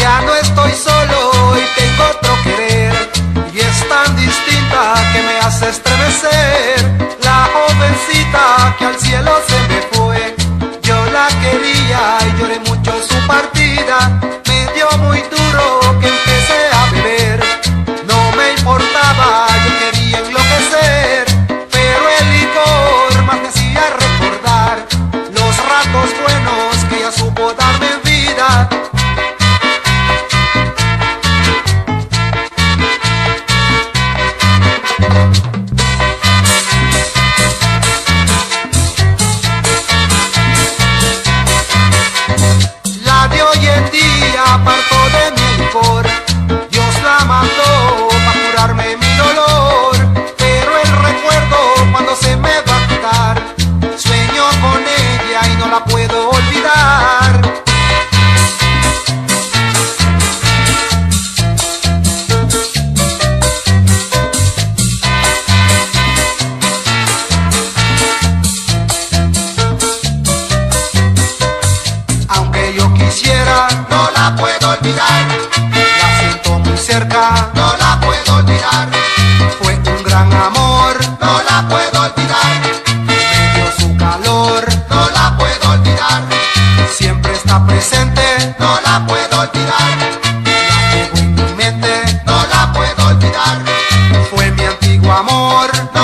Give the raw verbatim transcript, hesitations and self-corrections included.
Ya no estoy solo y tengo otro querer, y es tan distinta que me hace estremecer. La jovencita que al cielo se me fue, yo la quería y lloré mucho su partida. Me dio muy duro que empecé a beber, no me importaba, yo quería enloquecer, pero el licor más me hacía recordar los ratos buenos que ella supo darme en vida. La de hoy en día apartó de mi licor, Dios la mandó para curarme mi dolor, pero el recuerdo cuando se me va a quitar, sueño con ella y no la puedo olvidar. Aunque yo quisiera, no la puedo olvidar, la siento muy cerca, no la puedo olvidar, fue un gran amor, no la puedo olvidar, me dio su calor, no la puedo olvidar, siempre está presente, no la puedo olvidar, la llevo en mi mente, no la puedo olvidar, fue mi antiguo amor, no